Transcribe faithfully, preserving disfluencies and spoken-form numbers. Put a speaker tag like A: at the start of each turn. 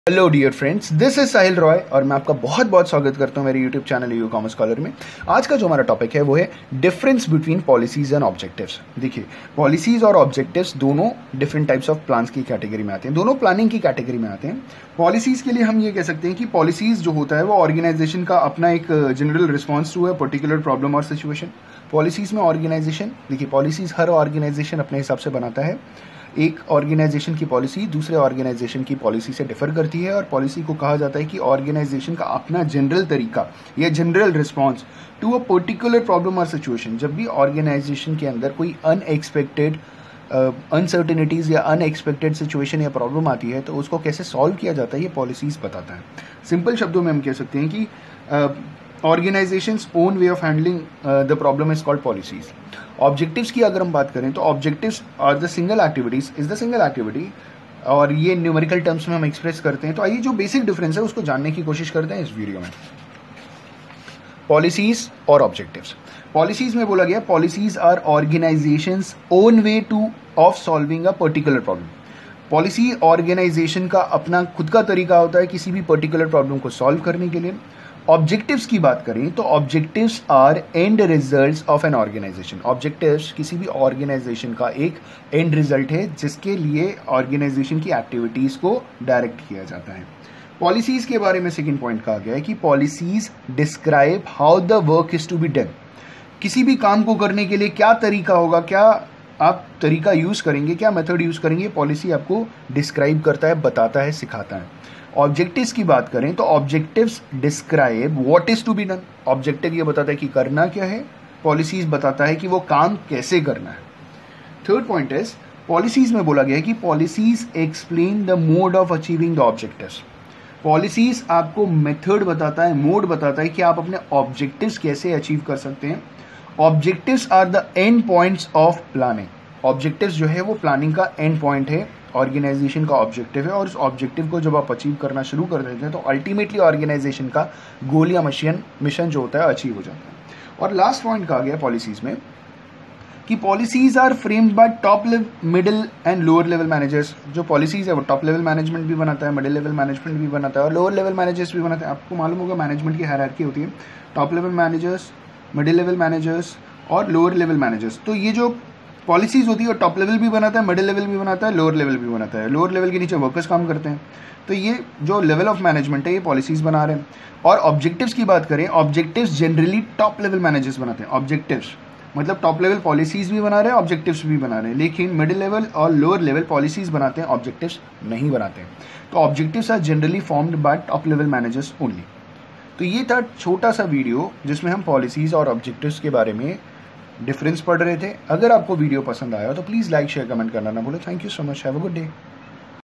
A: Hello dear friends, this is Sahil Roy और मैं आपका बहुत बहुत स्वागत करता हूं मेरे YouTube channel U commerce scholar में। आज का जो हमारा टॉपिक है वो है difference between policies and objectives. देखिए, पॉलिसीज और ऑब्जेक्टिव्स दोनों डिफरेंट टाइप्स ऑफ प्लान्स की कैटेगरी में आते हैं, दोनों प्लानिंग की कैटेगरी में आते हैं। पॉलिसीज के लिए हम ये कह सकते हैं कि पॉलिसीज जो होता है वो ऑर्गेनाइजेशन का अपना एक जनरल रिस्पॉन्स टू है पर्टिकुलर प्रॉब्लम और सिचुएशन। पॉलिसीज में ऑर्गेनाइजेशन, देखिए पॉलिसीज हर ऑर्गेनाइजेशन अपने हिसाब से बनाता है। एक ऑर्गेनाइजेशन की पॉलिसी दूसरे ऑर्गेनाइजेशन की पॉलिसी से डिफर करती है और पॉलिसी को कहा जाता है कि ऑर्गेनाइजेशन का अपना जनरल तरीका या general response to a particular problem और सिचुएशन। जब भी ऑर्गेनाइजेशन के अंदर कोई अनएक्सपेक्टेड अनसर्टेनिटीज या अनएक्सपेक्टेड सिचुएशन या प्रॉब्लम आती है तो उसको कैसे सॉल्व किया जाता है ये पॉलिसीज बताता है। सिंपल शब्दों में हम कह सकते हैं कि organisation's own way of handling the problem is called policies. Objectives की अगर हम बात करें तो objectives are the single activities is the single activity और ये न्यूमेरिकल टर्म्स में हम एक्सप्रेस करते हैं। तो आइए जो बेसिक डिफरेंस है उसको जानने की कोशिश करते हैं इस वीडियो में। पॉलिसीज और ऑब्जेक्टिव्स। पॉलिसीज में बोला गया policies are organisation's own way to of solving a particular problem. Policy organisation का अपना खुद का तरीका होता है किसी भी पर्टिकुलर प्रॉब्लम को सॉल्व करने के लिए। ऑब्जेक्टिव्स की बात करें तो objectives are end results of an organisation. Objectives किसी भी ऑर्गेनाइजेशन का एक एंड रिजल्ट है जिसके लिए ऑर्गेनाइजेशन की एक्टिविटीज को डायरेक्ट किया जाता है। पॉलिसीज के बारे में सेकंड पॉइंट कहा गया है कि policies describe how the work is to be done. किसी भी काम को करने के लिए क्या तरीका होगा, क्या आप तरीका यूज करेंगे, क्या मेथड यूज करेंगे, पॉलिसी आपको डिस्क्राइब करता है, बताता है, सिखाता है। ऑब्जेक्टिव्स की बात करें तो objectives describe what is to be done. Objective ये बताता है कि करना क्या है, पॉलिसीज बताता है कि वो काम कैसे करना है। थर्ड पॉइंट इज पॉलिसीज में बोला गया है कि policies explain the mode of achieving the objectives. Policies आपको मेथड बताता है, मोड बताता है कि आप अपने ऑब्जेक्टिव्स कैसे अचीव कर सकते हैं। Objectives are the end points of planning. Objectives जो है वो प्लानिंग का एंड पॉइंट है, ऑर्गेनाइजेशन का ऑब्जेक्टिव है और उस ऑब्जेक्टिव को जब आप अचीव करना शुरू कर देते हैं तो अल्टीमेटली ऑर्गेनाइजेशन का गोल या मिशन मिशन जो होता है अचीव हो जाता है। और लास्ट पॉइंट कहा गया पॉलिसीज में कि policies are framed by top level, middle and lower level managers. जो पॉलिसीज है वो टॉप लेवल मैनेजमेंट भी बनाता है, मिडिल लेवल मैनेजमेंट भी बनाता है और लोअर लेवल मैनेजर्स भी बनाते हैं। आपको मालूम होगा मैनेजमेंट की हायरार्की होती है, top level managers, middle level managers और लोअर लेवल मैनेजर्स। तो ये जो पॉलिसीज होती है और टॉप लेवल भी बनाता है, मिडिल लेवल भी बनाता है, लोअर लेवल भी बनाता है। लोअर लेवल के नीचे वर्कर्स काम करते हैं। तो ये जो लेवल ऑफ मैनेजमेंट है ये पॉलिसीज बना रहे हैं। और ऑब्जेक्टिव्स की बात करें, objectives generally top level managers बनाते हैं। ऑब्जेक्टिव्स मतलब टॉप लेवल पॉलिसीज भी बना रहे हैं, ऑब्जेक्टिव्स भी बना रहे हैं, लेकिन मिडिल लेवल और लोअर लेवल पॉलिसीज बनाते हैं, ऑब्जेक्टिव्स नहीं बनाते हैं। तो objectives are generally formed by top level managers only. तो ये था छोटा सा वीडियो जिसमें हम पॉलिसीज और ऑब्जेक्टिव्स के बारे में डिफरेंस पढ़ रहे थे। अगर आपको वीडियो पसंद आया तो प्लीज़ लाइक शेयर कमेंट करना ना भूलें। Thank you so much, have a good day.